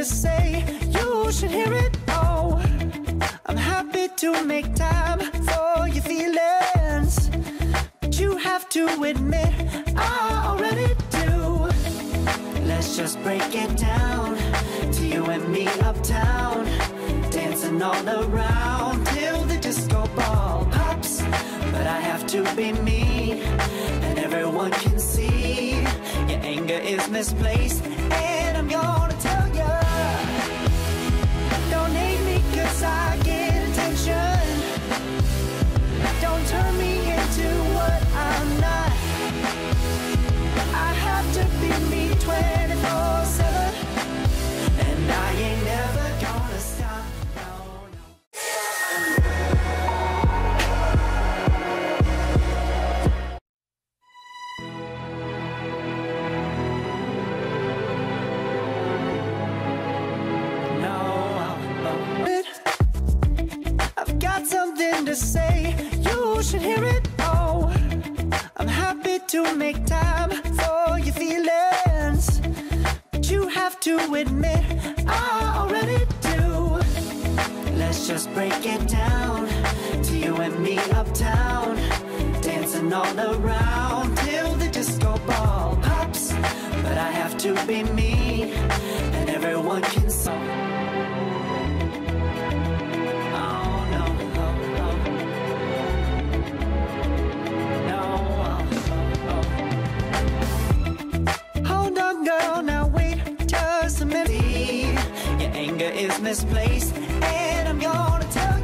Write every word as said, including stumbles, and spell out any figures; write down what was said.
to say, you should hear it. Oh, I'm happy to make time for your feelings, but you have to admit I already do. Let's just break it down to you and me uptown, dancing all around till the disco ball pops. But I have to be me, and everyone can see your anger is misplaced, and I'm gonna tell ya, don't hate me cause I get attention. Don't turn me into what I'm not. I have to be me twenty-four seven, and I ain't never gonna stop. No, no. I've got something to say, you should hear it. Oh, I'm happy to make time for your feelings, but you have to admit I already do. Let's just break it down to you and me uptown, dancing all around till the disco ball pops. But I have to be me, and everyone can see. Your anger is misplaced, and I'm gonna tell you.